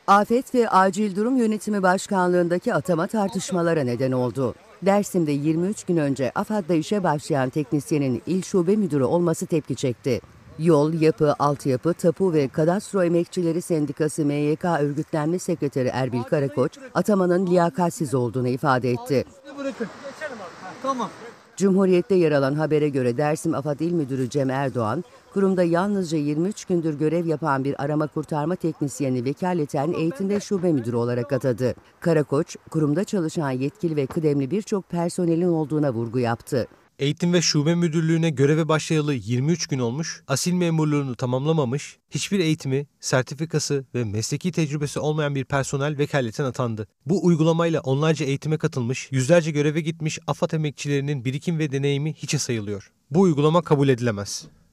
Afet ve Acil Durum Yönetimi Başkanlığındaki atama tartışmalara neden oldu. Dersim'de 23 gün önce AFAD'da işe başlayan teknisyenin il şube müdürü olması tepki çekti. Yol, Yapı, Altyapı, Tapu ve Kadastro Emekçileri Sendikası MYK Örgütlenme Sekreteri Erbil Karakoç, atamanın liyakatsiz olduğunu ifade etti. Tamam. Cumhuriyet'te yer alan habere göre Dersim AFAD İl Müdürü Cem Erdoğan, kurumda yalnızca 23 gündür görev yapan bir arama kurtarma teknisyeni vekaleten eğitim ve şube müdürü olarak atadı. Karakoç, kurumda çalışan yetkili ve kıdemli birçok personelin olduğuna vurgu yaptı. Eğitim ve Şube Müdürlüğü'ne göreve başlayalı 23 gün olmuş, asil memurluğunu tamamlamamış, hiçbir eğitimi, sertifikası ve mesleki tecrübesi olmayan bir personel vekaleten atandı. Bu uygulamayla onlarca eğitime katılmış, yüzlerce göreve gitmiş AFAD emekçilerinin birikim ve deneyimi hiçe sayılıyor. Bu uygulama kabul edilemez.